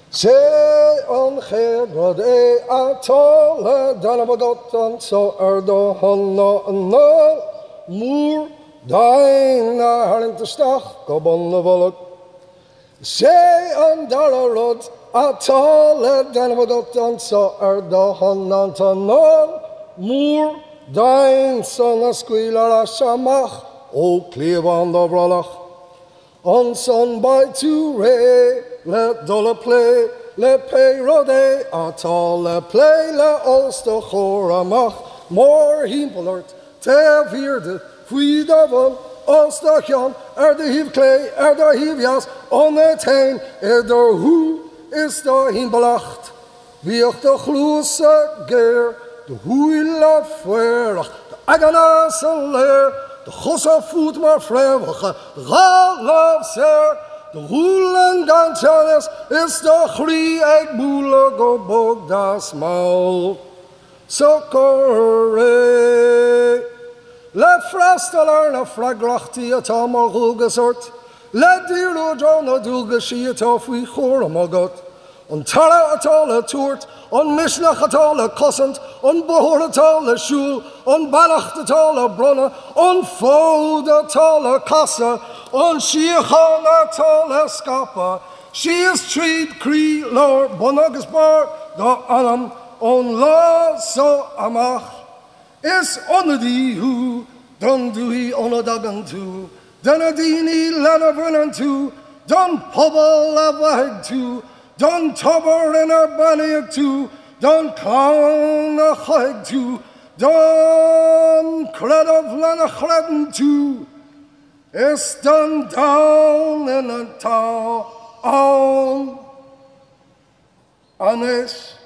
Say on Herod atol Danabagot so Domhain no moor dain harin te stach gobon de volk. Say on Dalarod atol Danabagot so Domhain no moor dain son a squealer a shamach o clevan the brolach. On son by to ray, let dollar play, let pay rode, at all le play, le olster choramach, more himpelert, te vierde, Fwiedavon, olsterjan, de hiv clay, de hiv jas, on het heen, der hoe is de himpelacht, wie ook de gloese geer, de huile verlag, de aganase leer, de gosse voet maar vrijwillige, galaf zeer, de hoelen danseres is de grie uit boele gobok das maal. Socorre, le frasteler na fraglachti het allemaal goed gezort, le dierlo John doelge schiet of wie goor magot. On tara het alle toert, on misnach het alle kossend, on behoor het alle schul, on banacht het alle bronnen, on food het alle kasse, on schiechan het alle skappen. She is treed cree lord bonogus bar, da anam, on la so amach. Is onder die hoe, dan doe hij onderdagen toe, dan adini lana brunnen toe, dan pobbel la toe, dan tobber in a bannier toe, dan clown a chag toe, dan cred of lana chredden toe, is dan down in a town, on is